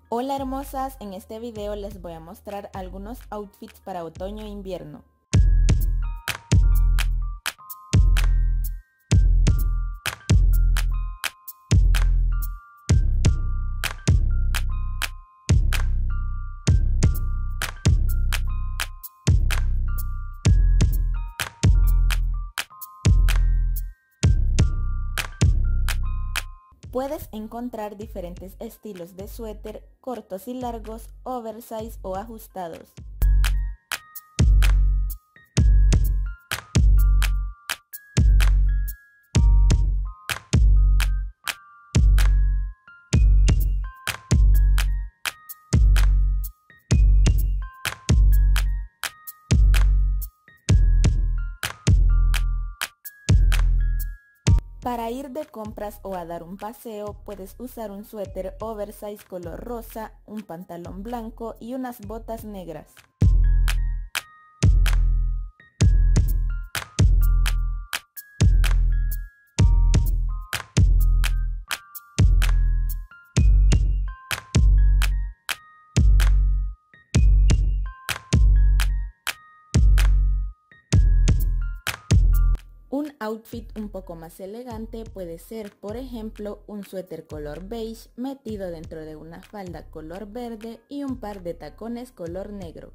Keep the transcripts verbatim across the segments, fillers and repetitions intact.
Hola hermosas, en este video les voy a mostrar algunos outfits para otoño e invierno. Puedes encontrar diferentes estilos de suéter, cortos y largos, oversize o ajustados. Para ir de compras o a dar un paseo, puedes usar un suéter oversize color rosa, un pantalón blanco y unas botas negras. Un outfit un poco más elegante puede ser, por ejemplo, un suéter color beige metido dentro de una falda color verde y un par de tacones color negro.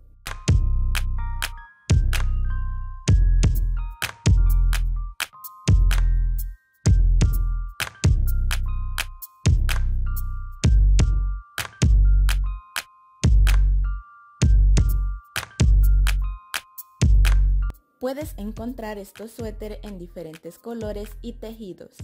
Puedes encontrar estos suéteres en diferentes colores y tejidos.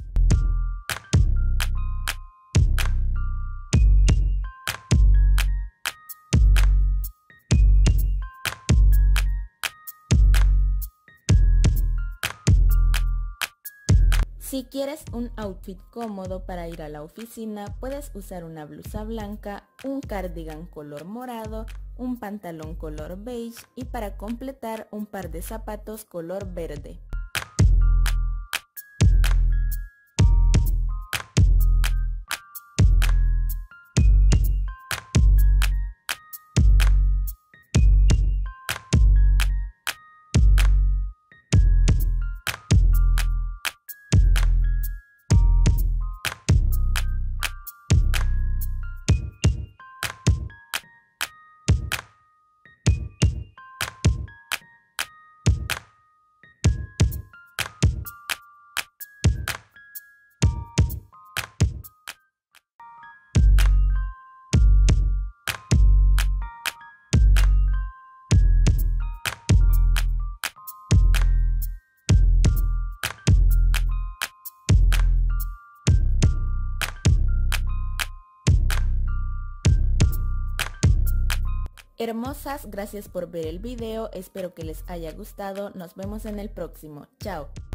Si quieres un outfit cómodo para ir a la oficina, puedes usar una blusa blanca, un cardigan color morado, un pantalón color beige y para completar un par de zapatos color verde. Hermosas, gracias por ver el video, espero que les haya gustado, nos vemos en el próximo, chao.